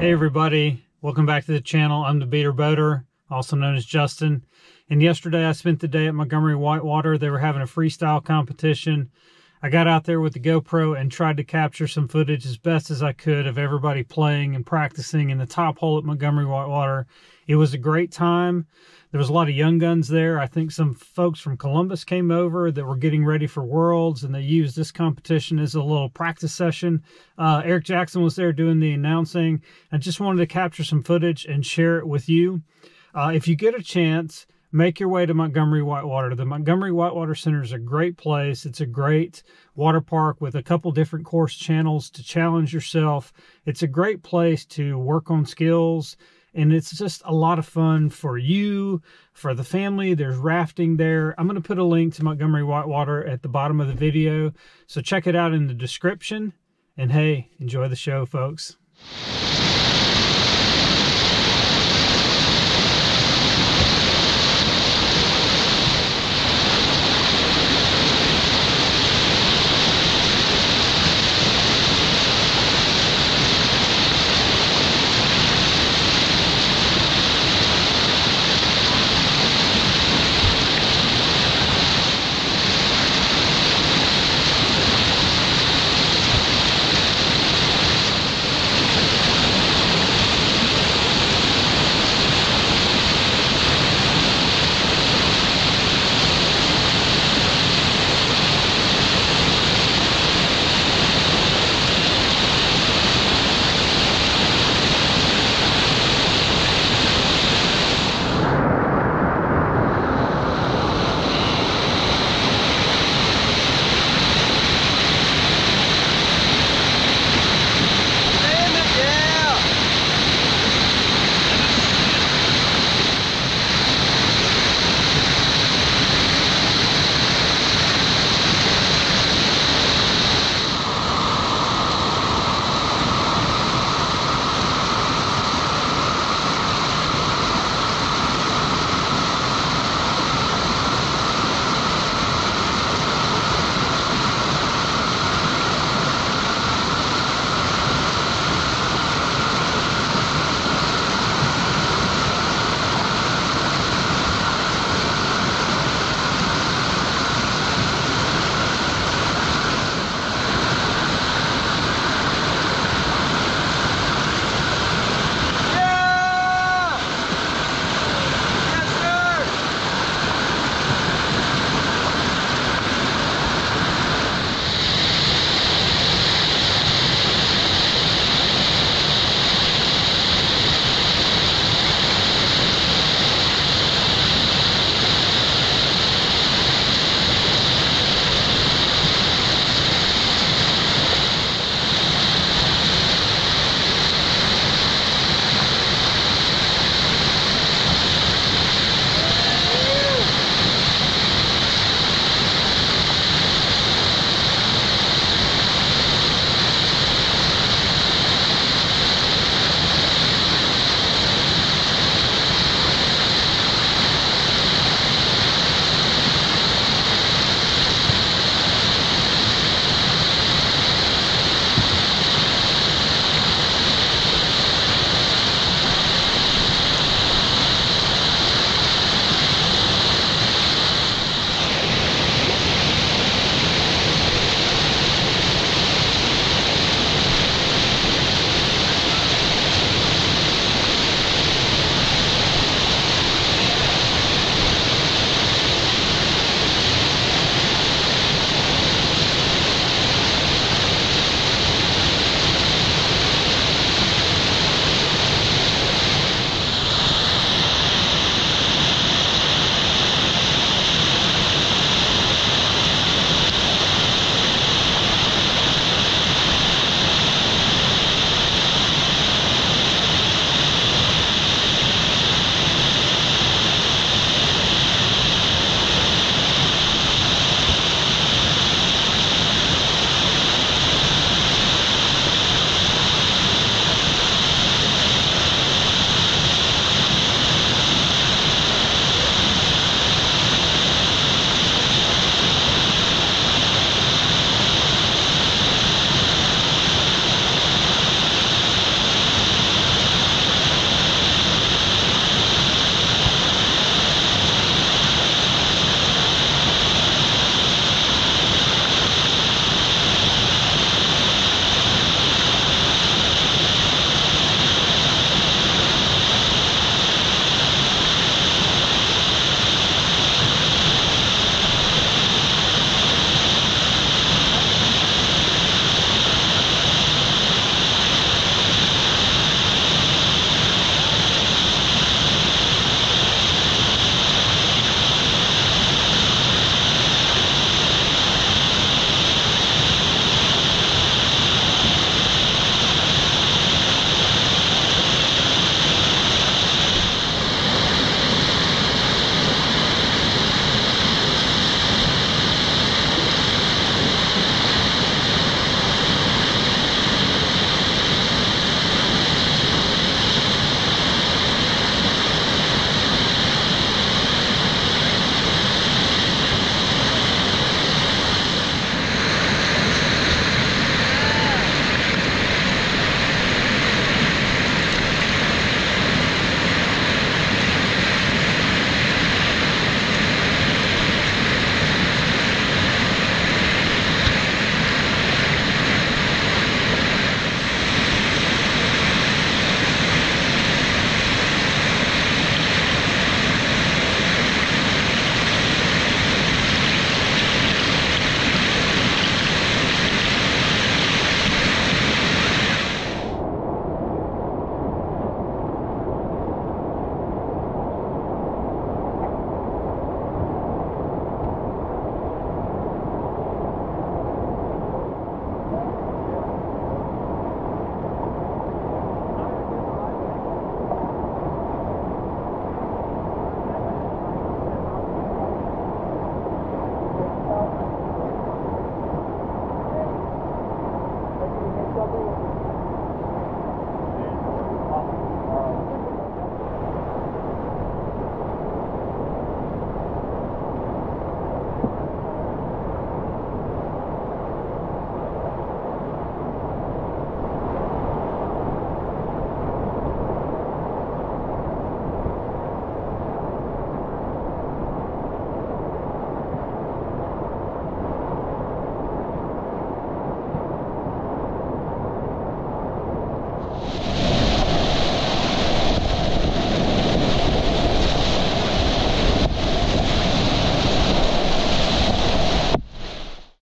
Hey everybody, welcome back to the channel. I'm the Beater Boater, also known as Justin. And yesterday I spent the day at Montgomery Whitewater. They were having a freestyle competition. I got out there with the GoPro and tried to capture some footage as best as I could of everybody playing and practicing in the top hole at Montgomery Whitewater. It was a great time. There was a lot of young guns there. I think some folks from Columbus came over that were getting ready for Worlds, and they used this competition as a little practice session. Eric Jackson was there doing the announcing. I just wanted to capture some footage and share it with you. If you get a chance, make your way to Montgomery Whitewater. The Montgomery Whitewater Center is a great place. It's a great water park with a couple different course channels to challenge yourself. It's a great place to work on skills, and it's just a lot of fun for you, for the family. There's rafting there. I'm going to put a link to Montgomery Whitewater at the bottom of the video, so check it out in the description. And hey, enjoy the show, folks.